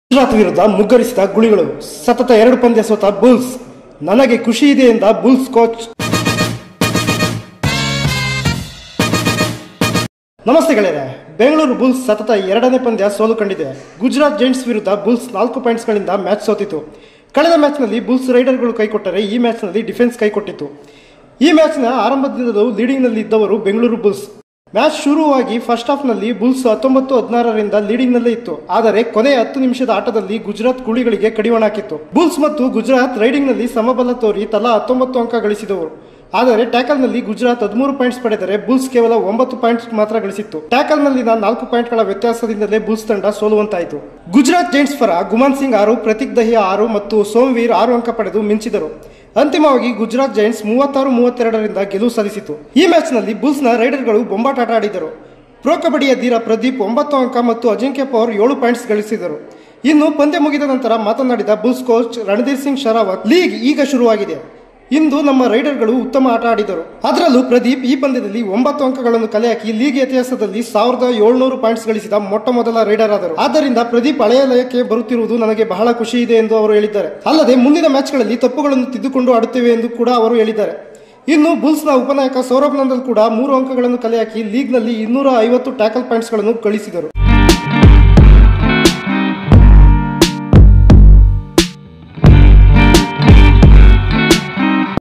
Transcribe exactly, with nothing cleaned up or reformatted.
ಗುಜರಾತ್ ವಿರುದ್ಧ ಮುಗ್ಗರಿಸಿದ ಗುಳಿಗಳು. ಸತತ ಎರಡು ಪಂದ್ಯ ಸೋತ ಬುಲ್ಸ್. ನನಗೆ ಖುಷಿ ಇದೆ ಎಂದ ಬುಲ್ಸ್ ಕೋಚ್. ನಮಸ್ತೆ ಗೆಳೆಯರೆ. ಬೆಂಗಳೂರು ಬುಲ್ಸ್ ಸತತ ಎರಡನೇ ಪಂದ್ಯ ಸೋಲು ಕಂಡಿದೆ. ಗುಜರಾತ್ ಜೈಂಟ್ಸ್ ವಿರುದ್ಧ ಬುಲ್ಸ್ ನಾಲ್ಕು ಪಾಯಿಂಟ್ಸ್ಗಳಿಂದ ಮ್ಯಾಚ್ ಸೋತಿತು. ಕಳೆದ ಮ್ಯಾಚ್ನಲ್ಲಿ ಬುಲ್ಸ್ ರೈಡರ್ಗಳು ಕೈಕೊಟ್ಟರೆ ಈ ಮ್ಯಾಚ್ನಲ್ಲಿ ಡಿಫೆನ್ಸ್ ಕೈಕೊಟ್ಟಿತ್ತು. ಈ ಮ್ಯಾಚ್ನ ಆರಂಭದಿಂದಲೂ ಲೀಡಿಂಗ್ನಲ್ಲಿ ಇದ್ದವರು ಬೆಂಗಳೂರು ಬುಲ್ಸ್. ಮ್ಯಾಚ್ ಶುರುವಾಗಿ ಫಸ್ಟ್ ಹಾಫ್ನಲ್ಲಿ ಬುಲ್ಸ್ ಹತ್ತೊಂಬತ್ತು ಹದಿನಾರರಿಂದ ಲೀಡಿಂಗ್ನಲ್ಲೇ ಇತ್ತು. ಆದರೆ ಕೊನೆಯ ಹತ್ತು ನಿಮಿಷದ ಆಟದಲ್ಲಿ ಗುಜರಾತ್ ಗುಳಿಗಳಿಗೆ ಕಡಿವಾಣ ಹಾಕಿತ್ತು. ಬುಲ್ಸ್ ಮತ್ತು ಗುಜರಾತ್ ರೈಡಿಂಗ್ನಲ್ಲಿ ಸಮಬಲ ತೋರಿ ತಲಾ ಹತ್ತೊಂಬತ್ತು ಅಂಕ ಗಳಿಸಿದವರು. ಆದರೆ ಟ್ಯಾಕಲ್ನಲ್ಲಿ ಗುಜರಾತ್ ಹದಿಮೂರು ಪಾಯಿಂಟ್ಸ್ ಪಡೆದರೆ ಬುಲ್ಸ್ ಕೇವಲ ಒಂಬತ್ತು ಪಾಯಿಂಟ್ಸ್ ಮಾತ್ರ ಗಳಿಸಿತ್ತು. ಟ್ಯಾಕಲ್ನಲ್ಲಿನ ನಾಲ್ಕು ಪಾಯಿಂಟ್ಗಳ ವ್ಯತ್ಯಾಸದಿಂದಲೇ ಬುಲ್ಸ್ ತಂಡ ಸೋಲುವಂತಾಯಿತು. ಗುಜರಾತ್ ಜೈಂಟ್ಸ್ ಪರ ಗುಮಾನ್ ಸಿಂಗ್ ಆರು, ಪ್ರತೀಕ್ ದಹಿಯಾ ಆರು ಮತ್ತು ಸೋಮ್ವೀರ್ ಆರು ಅಂಕ ಪಡೆದು ಮಿಂಚಿದರು. ಅಂತಿಮವಾಗಿ ಗುಜರಾತ್ ಜೈಂಟ್ಸ್ ಮೂವತ್ತಾರು ಮೂವತ್ತೆರಡರಿಂದ ಗೆಲುವು ಸಾಧಿಸಿತು. ಈ ಮ್ಯಾಚ್ನಲ್ಲಿ ಬುಲ್ಸ್ನ ರೈಡರ್ಗಳು ಬೊಂಬಾಟಾಟ ಆಡಿದರು. ಪ್ರೊ ಕಬಡ್ಡಿಯ ಧೀರ ಪ್ರದೀಪ್ ಒಂಬತ್ತು ಅಂಕ ಮತ್ತು ಅಜಿಂಕ್ಯ ಪವರ್ ಏಳು ಪಾಯಿಂಟ್ಸ್ ಗಳಿಸಿದರು. ಇನ್ನು ಪಂದ್ಯ ಮುಗಿದ ನಂತರ ಮಾತನಾಡಿದ Bulls coach Randhir Singh Sehrawat, league ಈಗ ಶುರುವಾಗಿದೆ. ಇಂದು ನಮ್ಮ ರೈಡರ್ಗಳು ಉತ್ತಮ ಆಟ ಆಡಿದರು. ಅದರಲ್ಲೂ ಪ್ರದೀಪ್ ಈ ಪಂದ್ಯದಲ್ಲಿ ಒಂಬತ್ತು ಅಂಕಗಳನ್ನು ಕಲೆ ಹಾಕಿ ಲೀಗ್ ಇತಿಹಾಸದಲ್ಲಿ ಸಾವಿರದ ಏಳ್ನೂರು ಪಾಯಿಂಟ್ಸ್ ಗಳಿಸಿದ ಮೊಟ್ಟ ಮೊದಲ ರೈಡರ್ ಆದರು. ಆದ್ದರಿಂದ ಪ್ರದೀಪ್ ಹಳೆಯ ಲಯಕ್ಕೆ ಬರುತ್ತಿರುವುದು ನನಗೆ ಬಹಳ ಖುಷಿ ಇದೆ ಎಂದು ಅವರು ಹೇಳಿದ್ದಾರೆ. ಅಲ್ಲದೆ ಮುಂದಿನ ಮ್ಯಾಚ್ಗಳಲ್ಲಿ ತಪ್ಪುಗಳನ್ನು ತಿದ್ದುಕೊಂಡು ಆಡುತ್ತೇವೆ ಎಂದು ಕೂಡ ಅವರು ಹೇಳಿದ್ದಾರೆ. ಇನ್ನು ಬುಲ್ಸ್ನ ಉಪನಾಯಕ ಸೌರಭ್ ನಂದಲ್ ಕೂಡ ಮೂರು ಅಂಕಗಳನ್ನು ಕಲೆ ಹಾಕಿ ಲೀಗ್ನಲ್ಲಿ ಇನ್ನೂರ ಐವತ್ತು ಟ್ಯಾಕಲ್ ಪಾಯಿಂಟ್ಸ್ಗಳನ್ನು ಗಳಿಸಿದರು.